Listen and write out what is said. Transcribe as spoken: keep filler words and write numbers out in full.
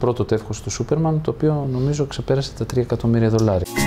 πρώτο τεύχος του Σούπερμαν, το οποίο νομίζω ξεπέρασε τα τρία εκατομμύρια δολάρια.